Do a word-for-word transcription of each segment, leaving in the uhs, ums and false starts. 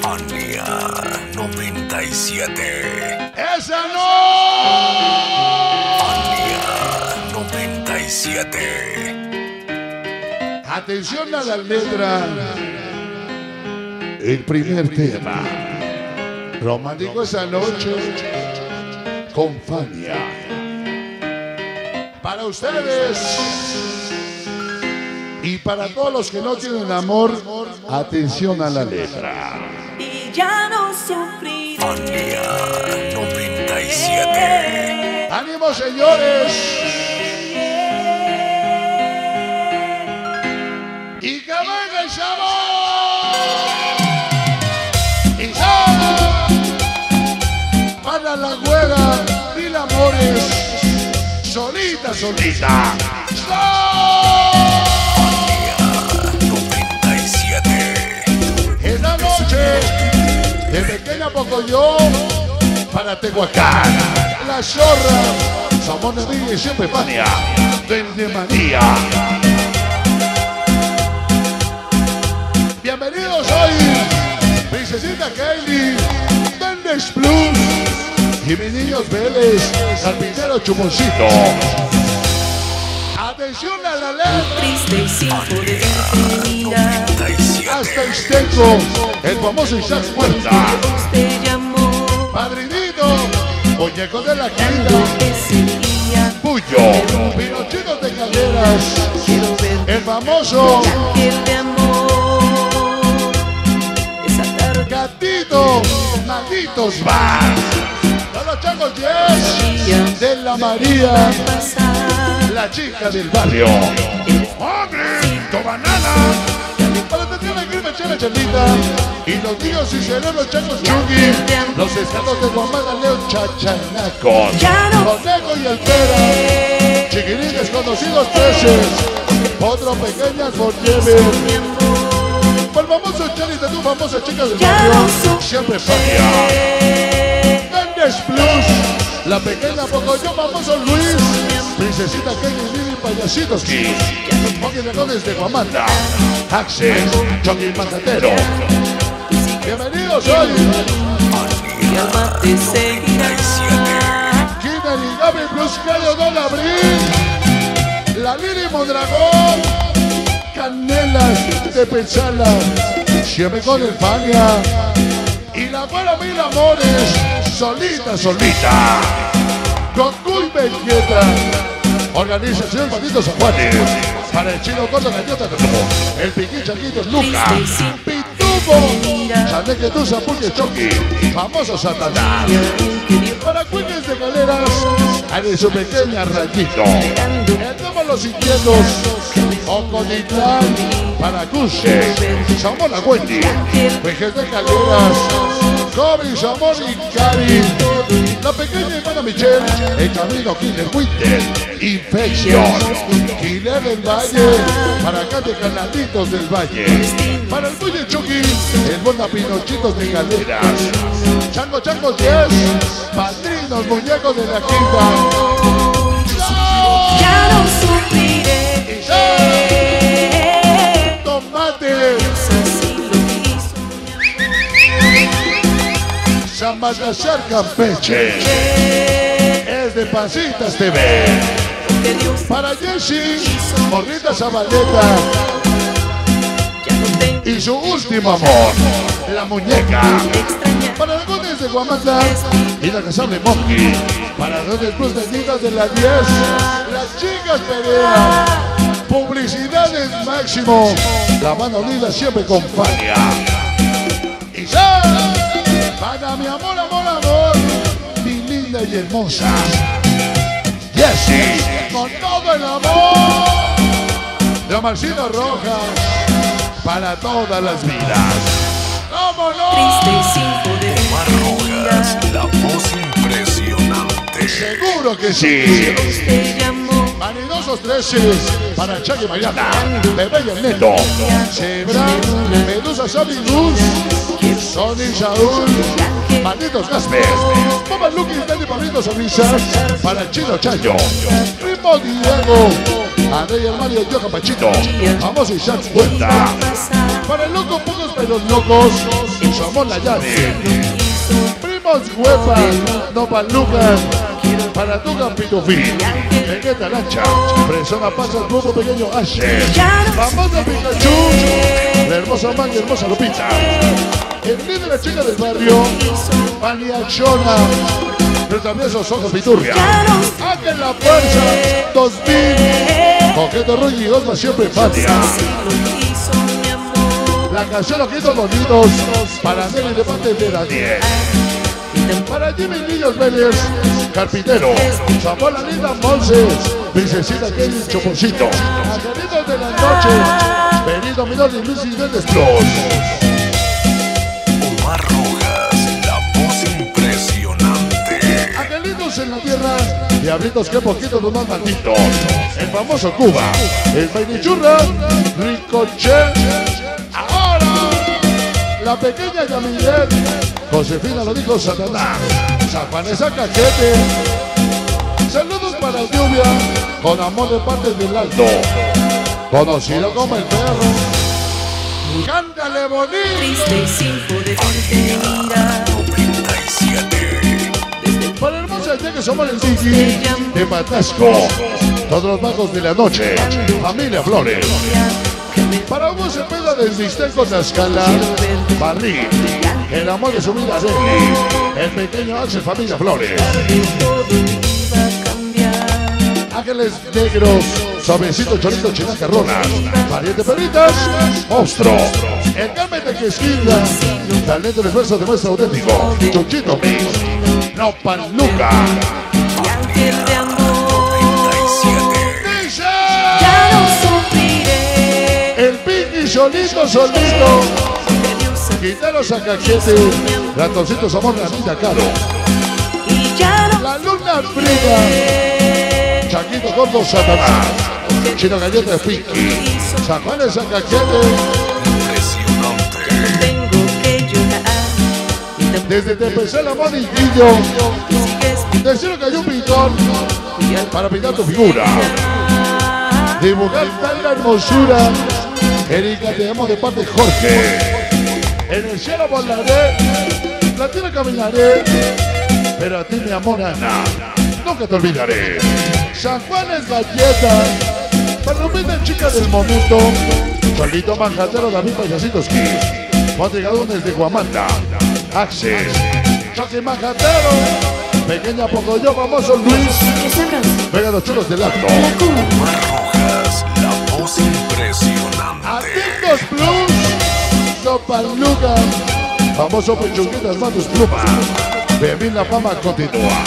Fania noventa y siete. ¡Esa no! Fania noventa y siete. Atención a la letra. El primer tema. Romántico esa noche con Fania. Para ustedes y para todos los que no tienen amor, atención a la letra. Y ya no sufriré. Fania noventa y siete. ¡Ánimo, señores! ¡Y que venga el sabor! ¡Y ya! Para la juega, mil amores, solita, solita. noventa y siete. Esta noche, de pequeña Pocoyo, para Tehuacán, la zorra, somos de y siempre Fania, desde María. Bienvenidos hoy, Princesita Kylie, Dendes Plus, y mis niños Vélez, Carpintero Chuponcito. Atención a la letra. Triste y sin poder terminar. noventa y siete. Hasta Ixteco, el famoso Isaac Puerta. Usted llamó. Padrinito, muñeco de la quinta, Ese día Puyo, Pinochitos de Calderas, quiero ver el famoso ángel de amor. Esa tarde Gatito, Malditos va. Todos los changos diez de la María, pasar. la chica del barrio. ¡Hombre! ¡Banana! Para tener el crimen, chela, chelita. Y los niños y cerebros, changos chungui. Los estados de Guamana, León, Chachanacos. Ya no Conejo y el Pera. Chiquilín desconocidos trece. Otro pequeñas por lleve. Por el famoso Charlie de tu famosa chica del barrio. Siempre Fania. Dendes Plus. La pequeña Pocoyo, famoso Luis. Princesita Kenny, Lili, Payasitos Kids. Monkey Dragones de Guamanda. Axel, Chucky Matatero. Bienvenidos hoy. mi alma te seguirá. Kinder y Gaby Plus Cayo Don Abril. La Lili Mondragón. Canelas de Pensala. Siempre con el Fania. Y la buena Mil Amores. Solita, solita. Con Cuy Mendieta. Organización Banditos San Juanes. Para el chino Corto Gañota de Tubo. El Piquín Chaquito Luca. Pitubo. Chaneque Tusa Puñe Choqui. Famoso Satanás. Para Cuiques de Galeras. Haré su pequeña rayito. Entramos los inquietos. Oconitlán. Para Cuche. Somos la Wendy. Pejes de Galeras. Kobe, Samor y Cari. La pequeña hermana Michelle. El camino Killer Winter. Infección. Killer del Valle. Para acá de Canaditos del Valle. Para el Muelle Chucky. El Bona Pinochitos de Galeras. Chango Chango diez. Padrinos Muñecos de la Quinta. Ya no sufriré. Tomate. San Baltasar Campeche. Es de Pasitas T V. Para Jessie, Morrita Zabaleta. Y su último amor, la muñeca. Para Dragones de Guamanda y la Casable Monkey. Para Dragones Plus de Chicas de la diez. Las chicas pelean. Publicidades máximo. La mano unida siempre con Fania. Y ya. Para mi amor, amor, amor. Mi linda y hermosa Jessie. Con todo el amor. De Marcino Rojas. Para todas las vidas. ¡Cómo no! Triste y sin poder Rojas, la voz impresionante. Seguro que sí. Usted llamó. Vanidosos trece. Para Chucky Mariana. Bebé y el Neto. Zebra. Medusa Sabi Luz. Sony Saúl, Malditos Gaspes, Papa Lucky, Dani Pablito Sonrisas, para el Chino Chayo, Primo Diego, André el Mario Yo Capachito, Vamos y Shaq Cuenta, para el loco pocos pero locos, somos la llave, Primos Huepa, Nova Lucas, para tu campito fin, Vegeta Lancha, Persona Pasa el grupo pequeño Asher, Vamos de Pikachu, la hermosa Maggie, hermosa Lupita, el líder de la chica del barrio, Maniachona, pero también esos ojos Piturria, Ángel La Fuerza, dos mil, Coqueto Ruy y Osma siempre Fatia. La canción Ojitos Bonitos, para Nelly de parte de Daniel. Para Jimmy Niños Vélez, Carpintero, Zamora Linda Monses, Princesita Kelly Choponcito, Angelitos de la Noche, Benito Minor y Luis Isbel Plus. Omar Rojas, la voz impresionante. Angelitos en la tierra, Diablitos que poquito los más malditos. El famoso Cuba, el Peinichurra, Ricochet. Ahora, la pequeña Yamilet, Josefina lo dijo Satanás, San Vanessa Caquete. Saludos para Lluvia, con amor de parte del Alto, conocido como el perro. ¡Cántale bonito! Triste y sin poder mirar. noventa y siete. Para hermosa ya que somos el Digi de Patasco, todos los magos de la noche, familia Flores. Para Hugo Cepeda del Mixteco Tlaxcala, Barrí, el amor de su vida Deli, el pequeño Axel familia Flores. Ángeles Negros, Suavecito Chorito Chinaca Ronas, Pariente Perritas, Monstruo, el Carmen de Quesquilla, talento de esfuerzo demuestra auténtico, Chuchito Mix, No Paluca. ¡Dice! Ya no sufriré. El Pinky solito, solito, Quintero Sacaquete, Ratoncito Zamor, Ranita Caro, Y ya no La Luna Frida, Chaquito Gordo Satanás, Chino Galleta de Pinky, San Juan de Sacaquete, Impresionante. tengo que llorar. desde Tepecé la Moniguillo, de cielo cayó un pintor para pintar tu figura, dibujar tal hermosura. Erika, te amo de parte de Jorge. En el cielo volaré, la tierra caminaré, pero a ti, mi amor, Ana, nunca te olvidaré. San Juan es galleta, para Lupita, chica del momento, Solito Manjatero, David Payasitos Kiss, Patrigadón desde Guamanda, Axel, Chucky Manjatero, Pequeña Pocoyo, famoso Luis, Vega los chulos del acto. Omar Rojas, la voz impresionante. Atentos Plus, Topaluca, famoso Pechuguitas Matus Pluma, Bebín la fama continúa.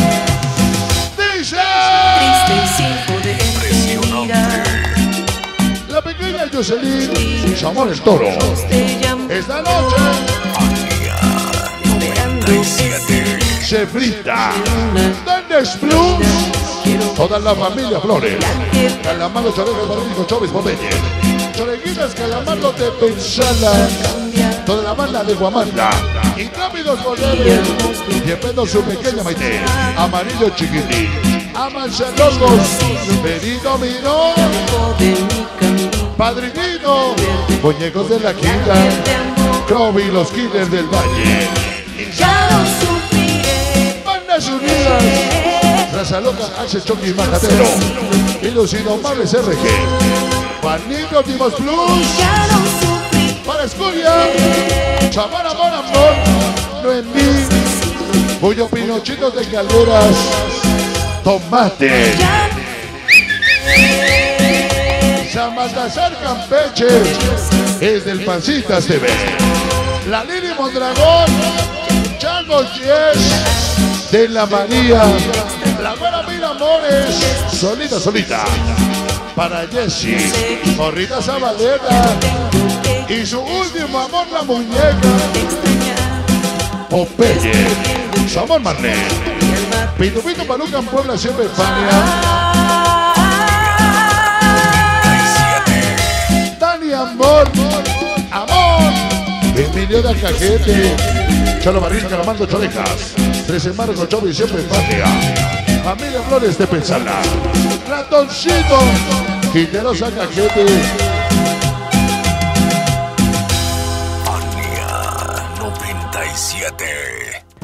Dice Triste y sin poder mirar. la pequeña Jocelyn, su amor el toro. Te llamo Esta noche esperando ese se frita. Dendes Plus, toda la familia Flores. Calamaro, Choregas, Barrico, Chávez, Pomeye. Choreguitas, Calamaro de Pensala. Toda la banda de Guamanda. Y Rápidos Forever. Llevando su pequeña Maite. Amarillo Chiquitín. Amanse locos. Benito Miró. de mi camino. Padrinito. Muñecos de la quinta. Croby, los Killers del Valle. Ya no sufriré. Bandas Unidas. Raza Loca, Axel Chucky Majatero. Y los Indomables R G. Juanito Timos Plus. Ya no sufriré. Para Escuria. Chamar, amor, amor. Noemí. Pollo Pinochitos de Calderas. Tomate. San Baltasar Campeche. Es del Pancitas T V. La Lili Mondragón. Chango Yes. De la María. La buena Mil Amores. Solita, solita. Para Jessie. Morrita Zabaleta. Y su último amor, la muñeca. Popeye. Samón Marnet. Pito Pito Paluca en Puebla, siempre Fania. Dani Amor. Amor. En Miliona Cajete, Chalo Barril, Calamando Chorejas, Trece Marco, Chovi, siempre patria. Familia Flores de Pensala, Ratoncito, Quinterosa Cajete. Fania noventa y siete.